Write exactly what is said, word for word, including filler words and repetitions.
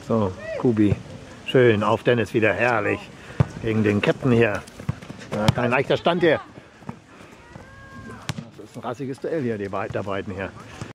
So, Kubi. Schön, auf Dennis wieder, herrlich. Gegen den Captain hier. Ja, kein leichter Stand hier. Das ist ein rassiges Duell hier, die beiden hier.